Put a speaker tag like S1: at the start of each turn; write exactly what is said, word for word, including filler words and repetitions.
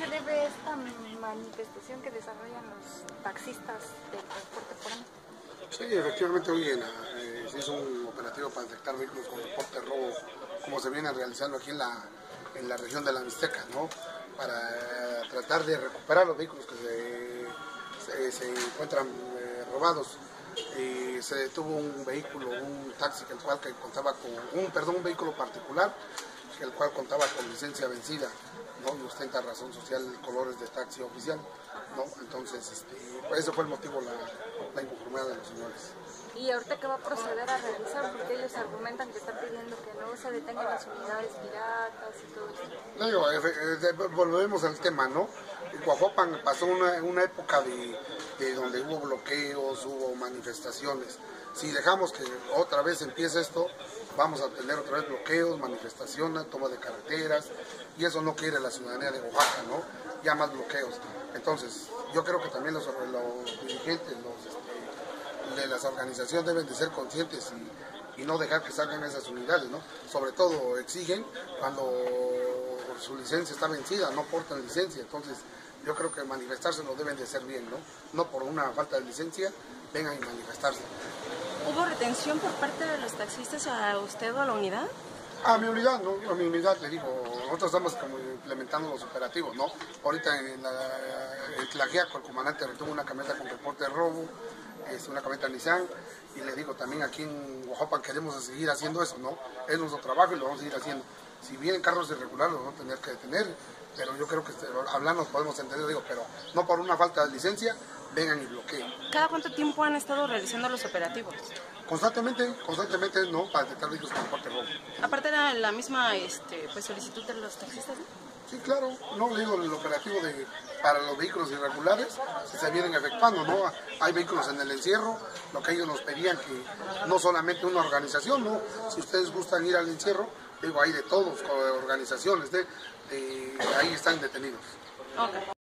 S1: se debe esta manifestación que desarrollan los taxistas del transporte por año?
S2: Sí, efectivamente hoy en la, eh, se hizo un operativo para detectar vehículos con reporte de robo, como se viene realizando aquí en la, en la región de la Mixteca, ¿no? Para eh, tratar de recuperar los vehículos que se, se, se encuentran eh, robados. Y se detuvo un vehículo, un taxi, el cual que contaba con un, perdón, un vehículo particular, el cual contaba con licencia vencida, ¿no? Y ostenta razón social colores de taxi oficial, ¿no? Entonces, este, pues ese fue el motivo, la, la inconformidad de los señores.
S1: ¿Y ahorita qué va a proceder a realizar? Porque ellos argumentan que están pidiendo que no se detengan las unidades piratas y todo eso.
S2: No, digo, eh, eh, volvemos al tema, ¿no? En Coajopan pasó una, una época de, de donde hubo bloqueos, hubo manifestaciones. Si dejamos que otra vez empiece esto, vamos a tener otra vez bloqueos, manifestaciones, toma de carreteras, y eso no quiere la ciudadanía de Oaxaca, ¿no? Ya más bloqueos. Entonces, yo creo que también los, los dirigentes los, este, de las organizaciones deben de ser conscientes y, y no dejar que salgan esas unidades, ¿no? Sobre todo exigen cuando su licencia está vencida, no portan licencia. Entonces, yo creo que manifestarse lo deben de hacer bien, ¿no? No por una falta de licencia, vengan y manifestarse.
S3: ¿Hubo retención por parte de los taxistas a usted o a la unidad?
S2: A mi unidad, ¿no? A mi unidad, le digo, nosotros estamos como implementando los operativos, ¿no? Ahorita en, la, en Tlaxiaco el comandante retuvo una camioneta con reporte de robo, es una camioneta Nissan, y le digo, también aquí en Oaxaca queremos seguir haciendo eso, ¿no? Es nuestro trabajo y lo vamos a seguir haciendo. Si vienen carros irregulares, los vamos a tener que detener, pero yo creo que hablando podemos entender, digo, pero no por una falta de licencia, vengan y bloqueen.
S3: ¿Cada cuánto tiempo han estado realizando los operativos?
S2: Constantemente, constantemente, ¿no? Para detectar vehículos con reporte de robo.
S3: Aparte de la misma este, pues, solicitud de los taxistas, ¿no?
S2: Sí, claro, no le digo el operativo de para los vehículos irregulares si se vienen efectuando, ¿no? Hay vehículos en el encierro, lo que ellos nos pedían que no solamente una organización, ¿no? Si ustedes gustan ir al encierro, digo, hay de todos, organizaciones, de, de ahí están detenidos.
S3: Okay.